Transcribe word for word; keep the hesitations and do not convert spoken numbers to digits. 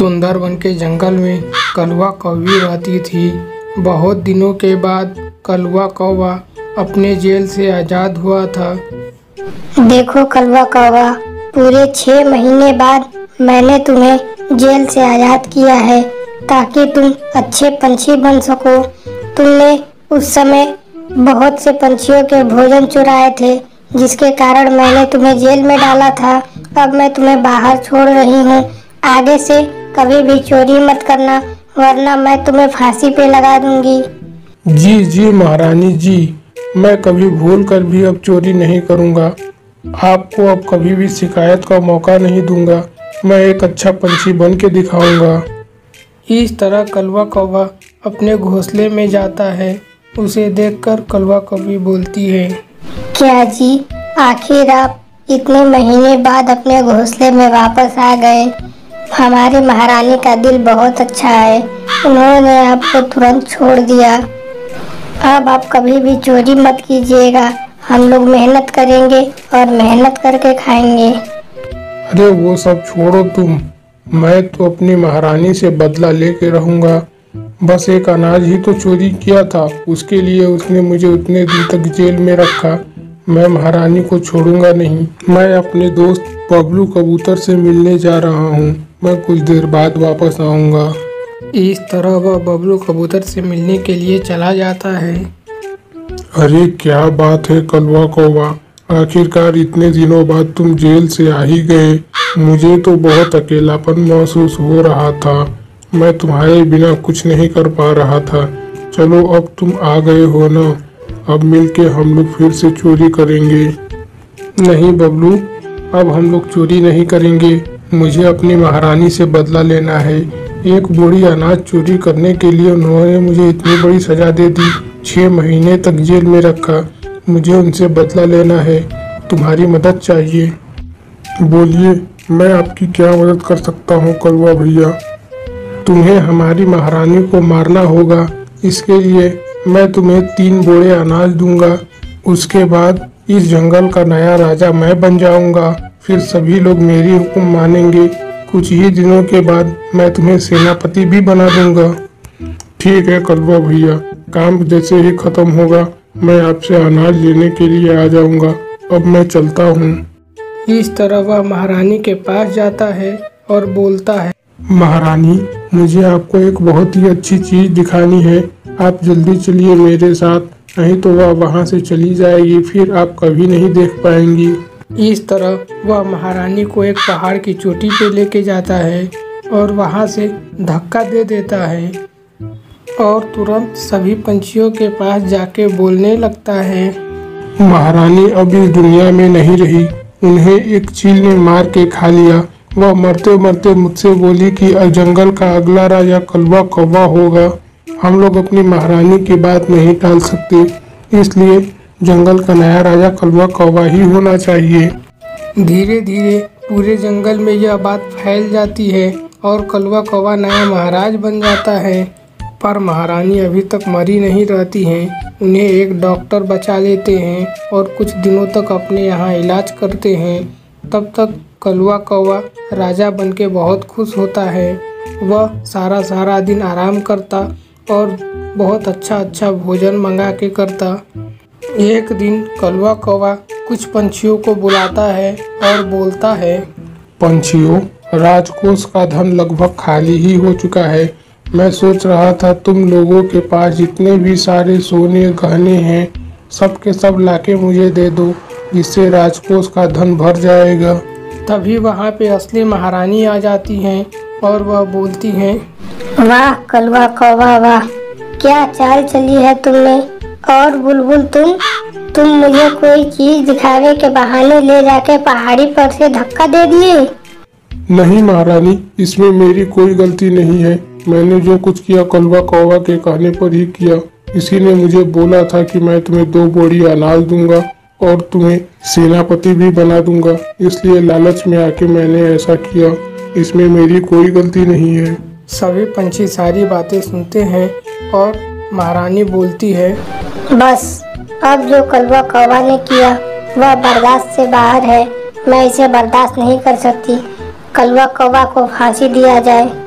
सुंदरबन के जंगल में कलवा कौवी रहती थी। बहुत दिनों के बाद कलवा कौवा अपने जेल से आज़ाद हुआ था। देखो कलवा कौवा, पूरे छह महीने बाद मैंने तुम्हें जेल से आज़ाद किया है ताकि तुम अच्छे पंछी बन सको। तुमने उस समय बहुत से पंछियों के भोजन चुराए थे, जिसके कारण मैंने तुम्हें जेल में डाला था। अब मैं तुम्हें बाहर छोड़ रही हूँ। आगे से कभी भी चोरी मत करना, वरना मैं तुम्हें फांसी पे लगा दूंगी। जी जी महारानी जी, मैं कभी भूल कर भी अब चोरी नहीं करूँगा। आपको अब कभी भी शिकायत का मौका नहीं दूंगा। मैं एक अच्छा पंछी बन के दिखाऊंगा। इस तरह कलवा कौवा अपने घोंसले में जाता है। उसे देखकर कलवा कौवी बोलती है, क्या जी, आखिर आप इतने महीने बाद अपने घोंसले में वापस आ गए। हमारी महारानी का दिल बहुत अच्छा है, उन्होंने आपको तुरंत छोड़ दिया। अब आप कभी भी चोरी मत कीजिएगा। हम लोग मेहनत करेंगे और मेहनत करके खाएंगे। अरे वो सब छोड़ो तुम, मैं तो अपनी महारानी से बदला लेके रहूंगा। बस एक अनाज ही तो चोरी किया था, उसके लिए उसने मुझे उतने दिन तक जेल में रखा। मैं महारानी को छोड़ूंगा नहीं। मैं अपने दोस्त बबलू कबूतर से मिलने जा रहा हूँ। मैं कुछ देर बाद वापस आऊँगा। इस तरह वह बबलू कबूतर से मिलने के लिए चला जाता है। अरे क्या बात है कलवा कौवा, आखिरकार इतने दिनों बाद तुम जेल से आ ही गए। मुझे तो बहुत अकेलापन महसूस हो रहा था। मैं तुम्हारे बिना कुछ नहीं कर पा रहा था। चलो अब तुम आ गए हो ना, अब मिलके हम लोग फिर से चोरी करेंगे। नहीं बबलू, अब हम लोग चोरी नहीं करेंगे। मुझे अपनी महारानी से बदला लेना है। एक बोरी अनाज चोरी करने के लिए उन्होंने मुझे इतनी बड़ी सजा दे दी। छह महीने तक जेल में रखा। मुझे उनसे बदला लेना है। तुम्हारी मदद चाहिए। बोलिए, मैं आपकी क्या मदद कर सकता हूँ कलवा भैया? तुम्हें हमारी महारानी को मारना होगा। इसके लिए मैं तुम्हें तीन बोरे अनाज दूंगा। उसके बाद इस जंगल का नया राजा मैं बन जाऊंगा। फिर सभी लोग मेरी हुक्म मानेंगे। कुछ ही दिनों के बाद मैं तुम्हें सेनापति भी बना दूंगा। ठीक है कलवा भैया, काम जैसे ही खत्म होगा मैं आपसे अनाज लेने के लिए आ जाऊंगा। अब मैं चलता हूँ। इस तरह वह महारानी के पास जाता है और बोलता है, महारानी, मुझे आपको एक बहुत ही अच्छी चीज दिखानी है। आप जल्दी चलिए मेरे साथ, नहीं तो वह वहाँ से चली जाएगी, फिर आप कभी नहीं देख पाएंगी। इस तरह वह महारानी को एक पहाड़ की चोटी पे लेके जाता है और वहाँ से धक्का दे देता है और तुरंत सभी पंछियों के पास जाके बोलने लगता है, महारानी अब इस दुनिया में नहीं रही। उन्हें एक चील ने मार के खा लिया। वह मरते मरते मुझसे बोली कि जंगल का अगला राजा कलवा कौवा होगा। हम लोग अपनी महारानी की बात नहीं टाल सकते, इसलिए जंगल का नया राजा कलवा कौवा ही होना चाहिए। धीरे धीरे पूरे जंगल में यह बात फैल जाती है और कलवा कौवा नया महाराज बन जाता है। पर महारानी अभी तक मरी नहीं रहती हैं। उन्हें एक डॉक्टर बचा लेते हैं और कुछ दिनों तक अपने यहाँ इलाज करते हैं। तब तक कलवा कौवा राजा बनके बहुत खुश होता है। वह सारा सारा दिन आराम करता और बहुत अच्छा अच्छा भोजन मंगा के करता। एक दिन कलवा कौवा कुछ पंछियों को बुलाता है और बोलता है, पंछियों, राजकोष का धन लगभग खाली ही हो चुका है। मैं सोच रहा था तुम लोगों के पास जितने भी सारे सोने गहने हैं, सब के सब लाके मुझे दे दो, जिससे राजकोष का धन भर जाएगा। तभी वहाँ पे असली महारानी आ जाती हैं और वह बोलती हैं, वाह कलवा कौवा वाह, क्या चाल चली है तुमने। और बुलबुल तुम तुम मुझे कोई चीज दिखाने के बहाने ले जाके पहाड़ी पर से धक्का दे दिए। नहीं महारानी, इसमें मेरी कोई गलती नहीं है। मैंने जो कुछ किया कलवा कौवा के कहने पर ही किया। इसी ने मुझे बोला था कि मैं तुम्हें दो बोरी अनाज दूंगा और तुम्हें सेनापति भी बना दूंगा, इसलिए लालच में आके मैंने ऐसा किया। इसमें मेरी कोई गलती नहीं है। सभी पंछी सारी बातें सुनते हैं और महारानी बोलती है, बस अब जो कलवा कौवा ने किया वह बर्दाश्त से बाहर है। मैं इसे बर्दाश्त नहीं कर सकती। कलवा कौवा को फांसी दिया जाए।